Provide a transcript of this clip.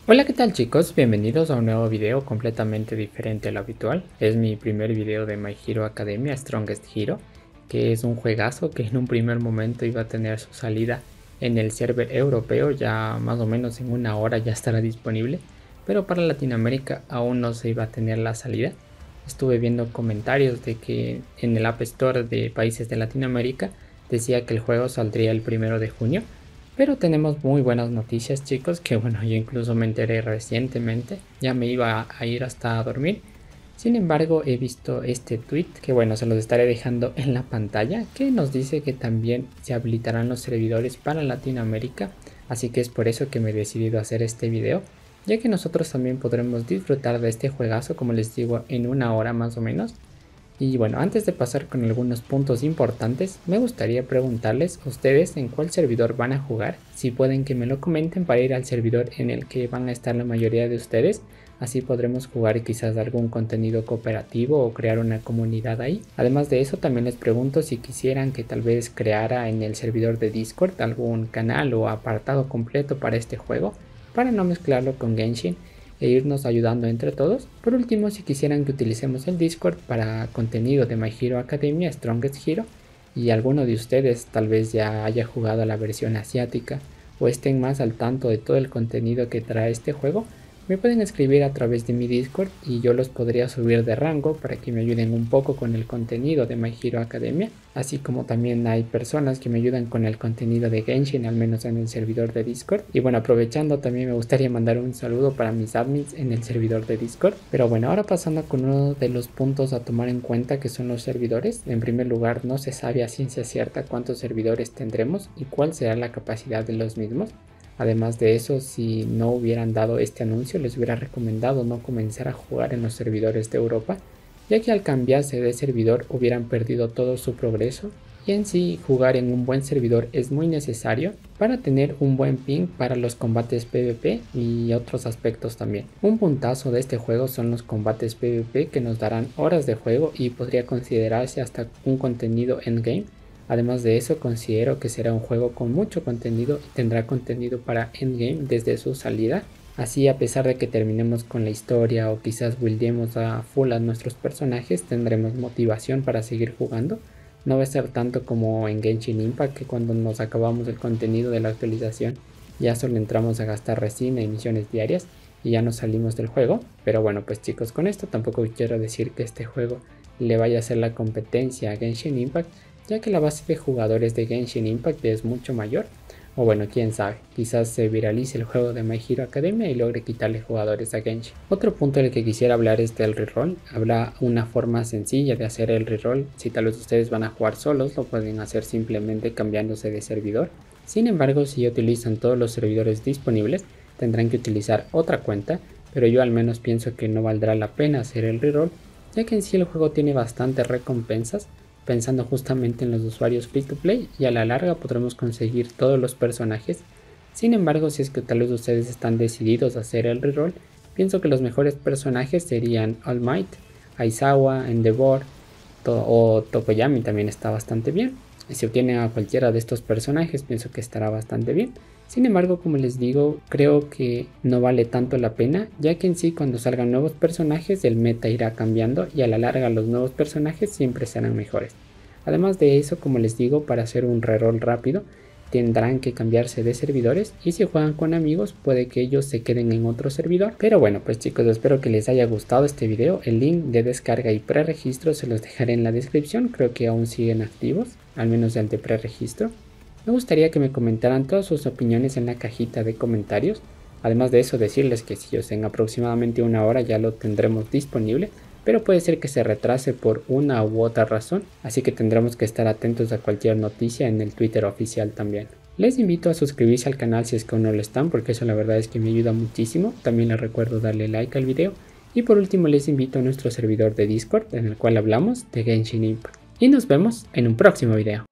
Hola, ¿qué tal chicos? Bienvenidos a un nuevo video completamente diferente a lo habitual. Es mi primer video de My Hero Academia Strongest Hero, que es un juegazo que en un primer momento iba a tener su salida en el server europeo, ya más o menos en una hora ya estará disponible, pero para Latinoamérica aún no se iba a tener la salida. Estuve viendo comentarios de que en el App Store de países de Latinoamérica decía que el juego saldría el 1 de junio. Pero tenemos muy buenas noticias, chicos, que bueno, yo incluso me enteré recientemente, ya me iba a ir hasta dormir. Sin embargo, he visto este tweet que bueno, se los estaré dejando en la pantalla, que nos dice que también se habilitarán los servidores para Latinoamérica, así que es por eso que me he decidido hacer este video, ya que nosotros también podremos disfrutar de este juegazo, como les digo, en una hora más o menos. Y bueno, antes de pasar con algunos puntos importantes, me gustaría preguntarles a ustedes en cuál servidor van a jugar. Si pueden que me lo comenten para ir al servidor en el que van a estar la mayoría de ustedes. Así podremos jugar quizás algún contenido cooperativo o crear una comunidad ahí. Además de eso, también les pregunto si quisieran que tal vez creara en el servidor de Discord algún canal o apartado completo para este juego, para no mezclarlo con Genshin e irnos ayudando entre todos. Por último, si quisieran que utilicemos el Discord para contenido de My Hero Academia Strongest Hero y alguno de ustedes tal vez ya haya jugado a la versión asiática o estén más al tanto de todo el contenido que trae este juego, me pueden escribir a través de mi Discord y yo los podría subir de rango para que me ayuden un poco con el contenido de My Hero Academia, así como también hay personas que me ayudan con el contenido de Genshin, al menos en el servidor de Discord. Y bueno, aprovechando, también me gustaría mandar un saludo para mis admins en el servidor de Discord. Pero bueno, ahora pasando con uno de los puntos a tomar en cuenta, que son los servidores. En primer lugar, no se sabe a ciencia cierta cuántos servidores tendremos y cuál será la capacidad de los mismos. Además de eso, si no hubieran dado este anuncio, les hubiera recomendado no comenzar a jugar en los servidores de Europa, ya que al cambiarse de servidor hubieran perdido todo su progreso, y en sí jugar en un buen servidor es muy necesario para tener un buen ping para los combates PvP y otros aspectos también. Un puntazo de este juego son los combates PvP, que nos darán horas de juego y podría considerarse hasta un contenido endgame. Además de eso, considero que será un juego con mucho contenido y tendrá contenido para endgame desde su salida. Así, a pesar de que terminemos con la historia o quizás buildemos a full a nuestros personajes, tendremos motivación para seguir jugando. No va a ser tanto como en Genshin Impact, que cuando nos acabamos el contenido de la actualización ya solo entramos a gastar resina y misiones diarias y ya nos salimos del juego. Pero bueno, pues chicos, con esto tampoco quiero decir que este juego le vaya a hacer la competencia a Genshin Impact, ya que la base de jugadores de Genshin Impact es mucho mayor. O bueno, quién sabe, quizás se viralice el juego de My Hero Academia y logre quitarle jugadores a Genshin. Otro punto del que quisiera hablar es del reroll. Habrá una forma sencilla de hacer el reroll. Si tal vez ustedes van a jugar solos, lo pueden hacer simplemente cambiándose de servidor. Sin embargo, si utilizan todos los servidores disponibles, tendrán que utilizar otra cuenta, pero yo al menos pienso que no valdrá la pena hacer el reroll, ya que en sí el juego tiene bastantes recompensas, pensando justamente en los usuarios free to play, y a la larga podremos conseguir todos los personajes. Sin embargo, si es que tal vez ustedes están decididos a hacer el reroll, pienso que los mejores personajes serían All Might, Aizawa, Endeavor o Tokoyami también está bastante bien. Y si obtienen a cualquiera de estos personajes, pienso que estará bastante bien. Sin embargo, como les digo, creo que no vale tanto la pena, ya que en sí cuando salgan nuevos personajes el meta irá cambiando y a la larga los nuevos personajes siempre serán mejores. Además de eso, como les digo, para hacer un reroll rápido tendrán que cambiarse de servidores, y si juegan con amigos puede que ellos se queden en otro servidor. Pero bueno, pues chicos, espero que les haya gustado este video. El link de descarga y preregistro se los dejaré en la descripción, creo que aún siguen activos, al menos el de preregistro. Me gustaría que me comentaran todas sus opiniones en la cajita de comentarios. Además de eso, decirles que si en aproximadamente una hora ya lo tendremos disponible, pero puede ser que se retrase por una u otra razón, así que tendremos que estar atentos a cualquier noticia en el Twitter oficial también. Les invito a suscribirse al canal si es que aún no lo están, porque eso la verdad es que me ayuda muchísimo. También les recuerdo darle like al video, y por último les invito a nuestro servidor de Discord, en el cual hablamos de Genshin Impact. Y nos vemos en un próximo video.